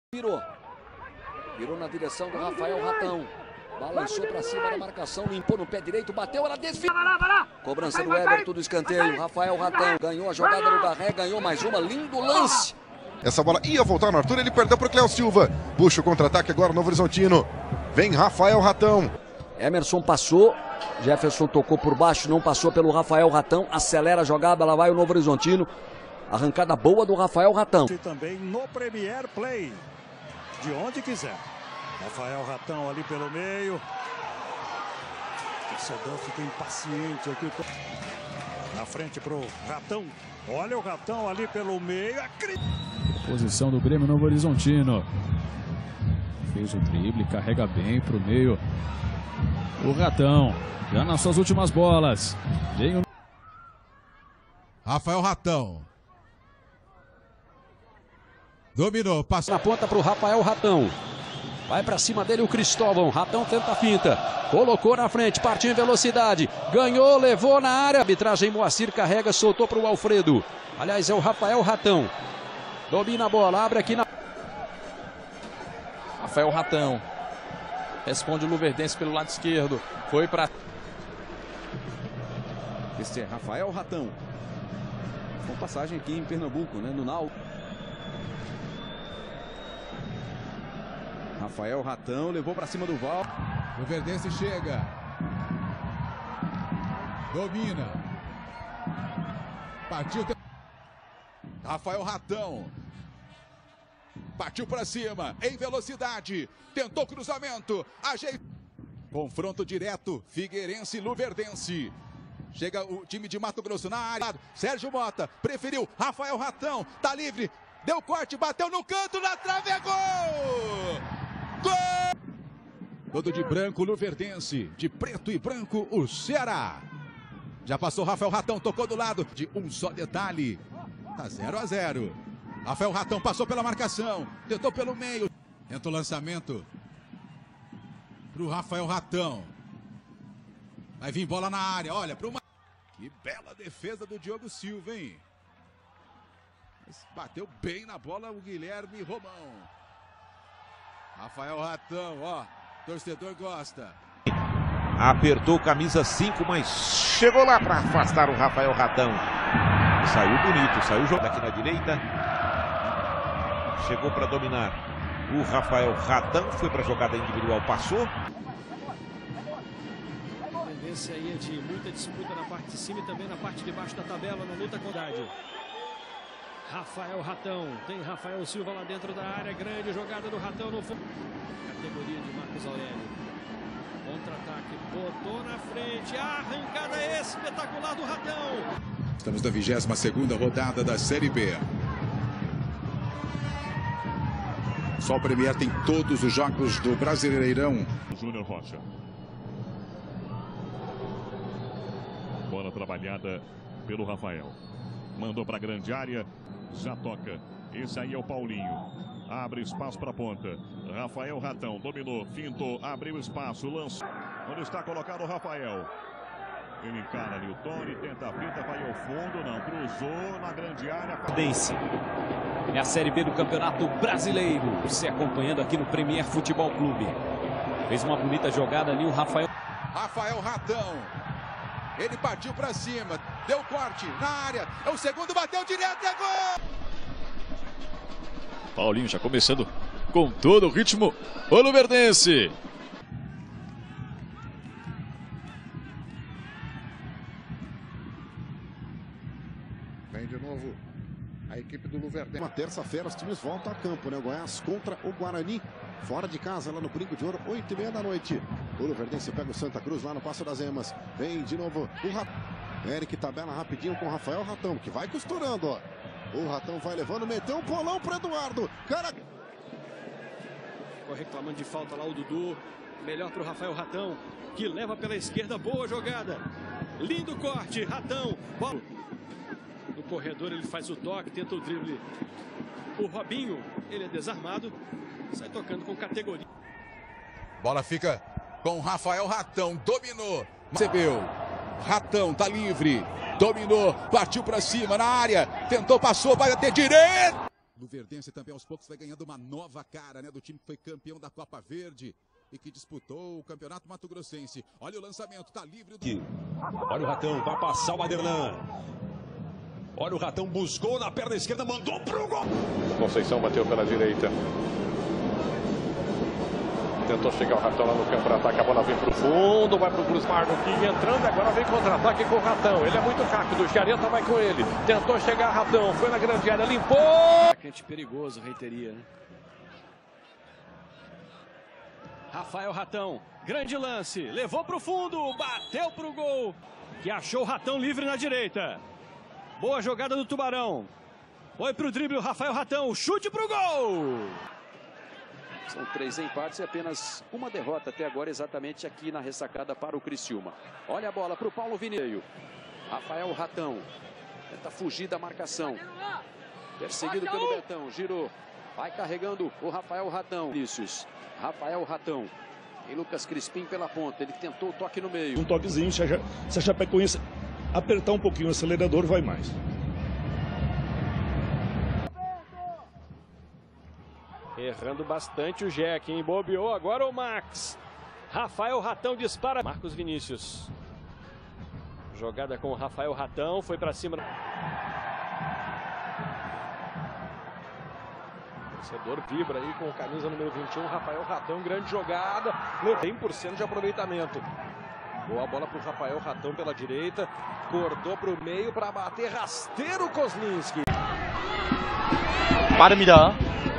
Virou na direção do Rafael Ratão. Balançou pra cima da marcação, limpou no pé direito, bateu, ela desviou. Cobrança do Everton do escanteio. Rafael Ratão ganhou a jogada do Garré, ganhou mais uma, lindo lance. Essa bola ia voltar no Arthur, ele perdeu para o Cléo Silva. Puxa o contra-ataque agora, Novo Horizontino. Vem Rafael Ratão. Emerson passou, Jefferson tocou por baixo, não passou pelo Rafael Ratão. Acelera a jogada, lá vai o Novo Horizontino. Arrancada boa do Rafael Ratão. E também no Premier Play, de onde quiser. Rafael Ratão ali pelo meio. O torcedor fica impaciente aqui. Na frente pro Ratão. Olha o Ratão ali pelo meio. Posição do Grêmio Novo Horizontino. Fez o drible, carrega bem pro meio. O Ratão, já nas suas últimas bolas. Vem o... Rafael Ratão. Dominou, passa na ponta pro Rafael Ratão. Vai pra cima dele o Cristóvão. Ratão tenta a finta. Colocou na frente, partiu em velocidade. Ganhou, levou na área. Arbitragem Moacir carrega, soltou pro Alfredo. Aliás, é o Rafael Ratão. Domina a bola, abre aqui na... Rafael Ratão. Responde o Luverdense pelo lado esquerdo. Foi pra... Este é Rafael Ratão. Com passagem aqui em Pernambuco, né? No Náutico. Rafael Ratão levou para cima do Val. O Verdense chega. Domina. Partiu. Rafael Ratão. Partiu para cima. Em velocidade. Tentou cruzamento. Ajeita. Confronto direto. Figueirense e Luverdense. Chega o time de Mato Grosso na área. Sérgio Mota. Preferiu. Rafael Ratão. Tá livre. Deu corte. Bateu no canto. Na trave. É gol! Gol! Todo de branco, Luverdense. De preto e branco, o Ceará. Já passou Rafael Ratão, tocou do lado. De um só detalhe. Tá 0-0. Rafael Ratão passou pela marcação. Tentou pelo meio. Tenta o lançamento pro Rafael Ratão. Vai vir bola na área. Olha, pro... Que bela defesa do Diogo Silva, hein? Bateu bem na bola o Guilherme Romão. Rafael Ratão, ó, torcedor gosta. Apertou camisa 5, mas chegou lá para afastar o Rafael Ratão. Saiu bonito, saiu jogando aqui na direita. Chegou para dominar o Rafael Ratão, foi para a jogada individual, passou. A tendência aí é de muita disputa na parte de cima e também na parte de baixo da tabela, na luta com a idade. Rafael Ratão, tem Rafael Silva lá dentro da área, grande jogada do Ratão no fundo. Categoria de Marcos Aurélio. Contra-ataque, botou na frente, a arrancada espetacular do Ratão. Estamos na 22ª rodada da Série B. Só o Premier tem todos os jogos do Brasileirão. Júnior Rocha. Bola trabalhada pelo Rafael. Mandou para a grande área. Já toca. Esse aí é o Paulinho. Abre espaço para a ponta. Rafael Ratão dominou, fintou, abriu espaço, lançou. Onde está colocado o Rafael? Ele encara ali o Tony, tenta a pinta, vai ao fundo, não, cruzou na grande área. É a Série B do Campeonato Brasileiro. Você acompanhando aqui no Premier Futebol Clube. Fez uma bonita jogada ali o Rafael. Rafael Ratão. Ele partiu para cima, deu corte na área, é o segundo, bateu direto, é gol! Paulinho já começando com todo o ritmo, o Luverdense. Vem de novo a equipe do Luverdense. Uma terça-feira os times voltam a campo, né? Goiás contra o Guarani. Fora de casa, lá no Brinco de Ouro, 8h30 da noite. O Luverdense pega o Santa Cruz lá no Passo das Emas. Vem de novo o Ratão. Eric tabela rapidinho com o Rafael Ratão, que vai costurando, ó. O Ratão vai levando, meteu um bolão pro Eduardo. Cara... Ficou reclamando de falta lá o Dudu. Melhor pro Rafael Ratão, que leva pela esquerda. Boa jogada. Lindo corte, Ratão. Bola. No corredor ele faz o toque, tenta o drible. O Robinho, ele é desarmado. Sai tocando com categoria. Bola fica com o Rafael Ratão, dominou, recebeu. Ratão tá livre, dominou, partiu para cima na área, tentou, passou, vai até direito. Luverdense também aos poucos vai ganhando uma nova cara, né? Do time que foi campeão da Copa Verde e que disputou o Campeonato Mato Grossense. Olha o lançamento, tá livre. Olha o Ratão, vai passar o Aderlan. Olha o Ratão, buscou na perna esquerda, mandou pro gol. Conceição bateu pela direita. Tentou chegar o Ratão lá no campo para ataque, a bola vem pro fundo, vai pro Cruz Marco aqui entrando, agora vem contra-ataque com o Ratão. Ele é muito rápido, o Jareta vai com ele. Tentou chegar Ratão, foi na grande área, limpou. Atacante perigoso, Reiteria, né? Rafael Ratão, grande lance, levou pro fundo, bateu pro gol, que achou o Ratão livre na direita. Boa jogada do Tubarão. Foi pro drible o Rafael Ratão, chute pro gol. São 3 empates e apenas uma derrota até agora, exatamente aqui na ressacada para o Criciúma. Olha a bola para o Paulo Vinícius. Rafael Ratão tenta fugir da marcação. Perseguido pelo Betão, girou. Vai carregando o Rafael Ratão. Vinícius, Rafael Ratão. E Lucas Crispim pela ponta. Ele tentou o toque no meio. Um toquezinho, se a Chapecoense apertar um pouquinho o acelerador, vai mais. Errando bastante o Jack, hein? Bobeou agora o Max. Rafael Ratão dispara. Marcos Vinícius. Jogada com o Rafael Ratão, foi para cima. O torcedor vibra aí com camisa número 21, Rafael Ratão, grande jogada. 100% de aproveitamento. Boa bola para o Rafael Ratão pela direita. Cortou para o meio para bater rasteiro Kozlinski. 빠릅니다.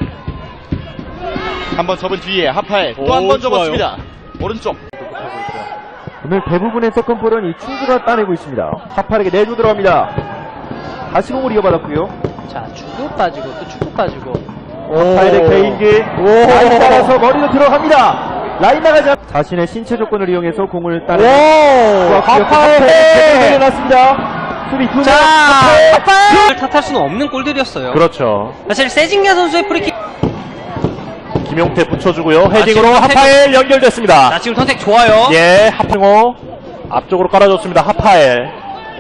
한번 접은 뒤에 하파엘 또 한 번 접었습니다. 오른쪽. 오늘 대부분의 서컨볼은 이 충주가 따내고 있습니다. 하파엘에게 내주 들어갑니다. 다시 공을 이어받았고요. 자, 축구 빠지고 또 축구 빠지고. 하파엘의 개인기. 라인 따라서 머리로 들어갑니다. 라인 나가자. 자신의 신체 조건을 이용해서 공을 따내고 하파엘 내려놨습니다. 수비 두 명. 하파엘 탓할 수는 없는 골들이었어요. 그렇죠. 사실 세징야 선수의 프리킥. 김용태 붙여주고요. 헤딩으로 하파엘 연결됐습니다. 자, 지금 선택 좋아요. 예, 하프ngo 앞쪽으로 깔아줬습니다. 하파엘.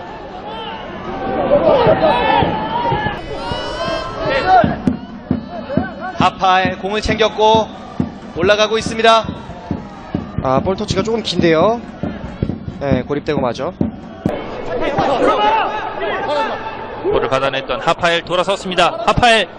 하파엘 공을 챙겼고 올라가고 있습니다. 아, 볼 터치가 조금 긴데요. 네, 고립되고 마죠. 볼을 받아냈던 하파엘 돌아섰습니다. 하파엘.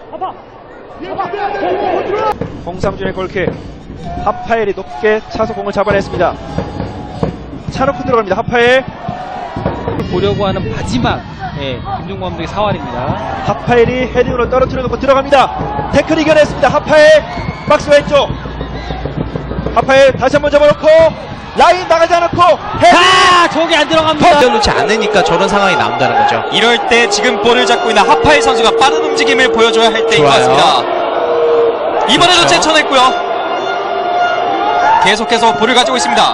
홍상준의 골킥. 하파엘이 높게 차서 공을 잡아냈습니다. 차놓고 들어갑니다. 하파엘. 보려고 하는 마지막 김종국 감독의 사활입니다. 하파엘이 헤딩으로 떨어뜨려 놓고 들어갑니다. 태클 이겨냈습니다. 하파엘 박스 왼쪽. 하파엘 다시 한번 잡아놓고 라인 나가지 않고 헤딩. 저기 안 들어갑니다. 놓지 않으니까 저런 상황이 나온다는 거죠. 이럴 때 지금 볼을 잡고 있는 하파엘 선수가 빠른 움직임을 보여줘야 할 때인 것 같습니다. 이번에도 제쳐냈고요. 계속해서 볼을 가지고 있습니다.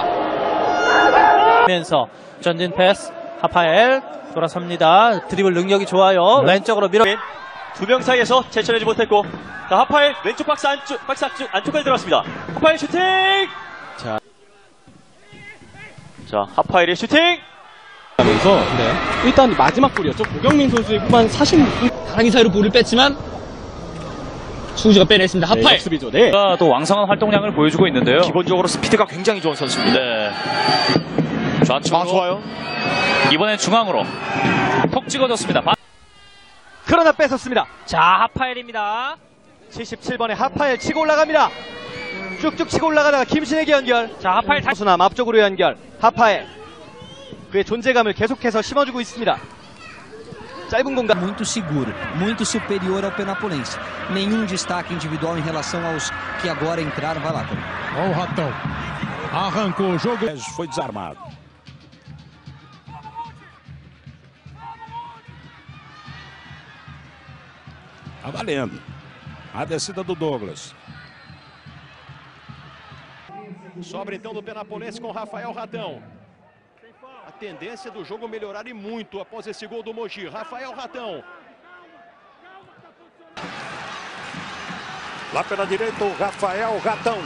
면서 전진 패스. 하파엘 돌아섭니다. 드리블 능력이 좋아요. 왼쪽으로 밀어. 두 명 사이에서 제쳐내지 못했고, 자, 하파엘 왼쪽 박스 안쪽까지 들어갔습니다. 하파엘 슈팅. 자, 하파엘의 슈팅. 하면서 일단 마지막 골이었죠. 고경민 선수의 후반 46분 다랑이 사이로 볼을 뺐지만 충주가 빼냈습니다. 하파엘. 수비죠. 네. 또 왕성한 활동량을 보여주고 있는데요. 기본적으로 스피드가 굉장히 좋은 선수입니다. 네. 좌측으로. 좋아요. 이번엔 중앙으로 톡 찍어줬습니다. 그러나 뺏었습니다. 자, 하파엘입니다. 77번에 하파엘 치고 올라갑니다. 쭉쭉 치고 올라가다가 김신혁의 연결. 자, 하파엘 다시 수남 앞쪽으로 연결. 하파엘 그의 존재감을 계속해서 심어주고 있습니다. 짧은 공간. Muito seguro, muito superior ao Penapolense. Nenhum destaque individual em relação aos que agora entraram. Vai lá, Tony. Olha o Ratão. Arrancou o jogo. Foi desarmado. Tá valendo. A descida do Douglas. Sobra então do Penapolense com Rafael Ratão. A tendência do jogo melhorar e muito após esse gol do Mogi. Rafael Ratão. Lá pela direita o Rafael Ratão.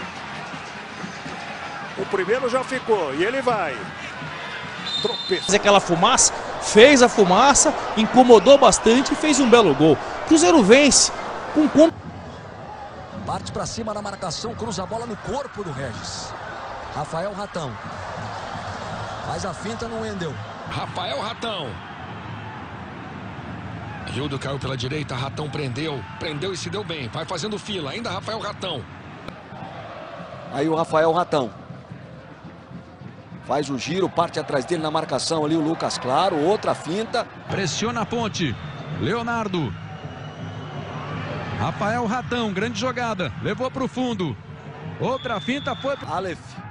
O primeiro já ficou e ele vai. Fez aquela fumaça, fez a fumaça, incomodou bastante e fez um belo gol. Cruzeiro vence Parte pra cima na marcação, cruza a bola no corpo do Regis. Rafael Ratão. Faz a finta no Wendel. Rafael Ratão. Hildo caiu pela direita, Ratão prendeu e se deu bem. Vai fazendo fila, ainda Rafael Ratão. Aí o Rafael Ratão. Faz o giro, parte atrás dele na marcação ali o Lucas Claro, outra finta. Pressiona a ponte. Leonardo. Rafael Ratão, grande jogada. Levou para o fundo. Outra finta foi... Aleph.